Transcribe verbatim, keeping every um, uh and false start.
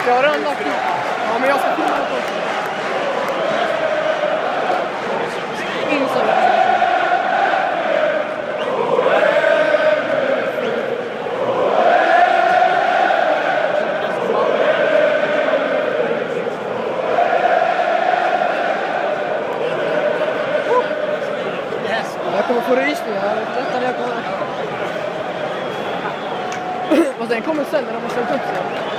Jag har redan lagt ut. Ja, men jag ska filma det också. Instagram. Jag kommer få rysningar. Detta när jag kommer. Och den kommer sen när de har ställt upp sig.